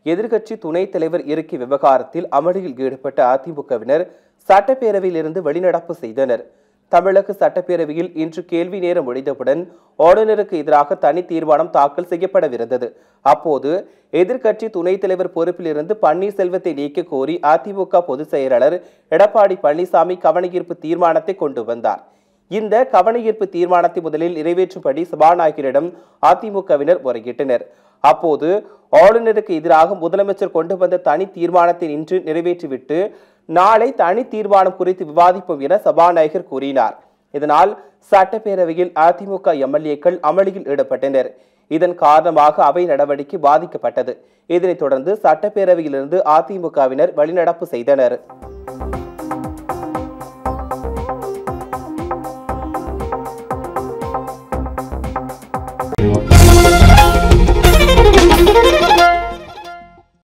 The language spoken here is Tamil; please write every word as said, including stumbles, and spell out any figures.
எதிர்க்கட்சி துணைத் தலைவர் இருக்கை விவகாரத்தில் அமளியில் ஈடுபட்ட அதிமுகவினர் சட்டப்பேரவையில் இருந்து வெளிநடப்பு செய்தனர். தமிழக சட்டப்பேரவையில் இன்று கேள்வி நேரம் முடிந்தவுடன் ஆளுநருக்கு எதிராக தனி தீர்மானம் தாக்கல் செய்யப்படவிருந்தது. அப்போது எதிர்க்கட்சி துணைத் தலைவர் பொறுப்பில் இருந்து பன்னீர்செல்வத்தை நீக்க கோரி அதிமுக பொதுச் செயலாளர் எடப்பாடி பழனிசாமி கவனஈர்ப்பு தீர்மானத்தை கொண்டு வந்தார். இந்த கவனஈர்ப்பு தீர்மானத்தை முதலில் நிறைவேற்றும்படி சபாநாயகரிடம் அதிமுகவினர் முறையிட்டனர். அப்போது ஆளுநருக்கு எதிராக முதலமைச்சர் கொண்டு வந்த தனி தீர்மானத்தை இன்று நிறைவேற்றிவிட்டு நாளை தனி தீர்மானம் குறித்து விவாதிப்போம் என சபாநாயகர் கூறினார். இதனால் சட்டப்பேரவையில் அதிமுக எம்எல்ஏக்கள் அமளியில் ஈடுபட்டனர். இதன் காரணமாக அவை நடவடிக்கை பாதிக்கப்பட்டது. இதனைத் தொடர்ந்து சட்டப்பேரவையிலிருந்து அதிமுகவினர் வெளிநடப்பு செய்தனர்.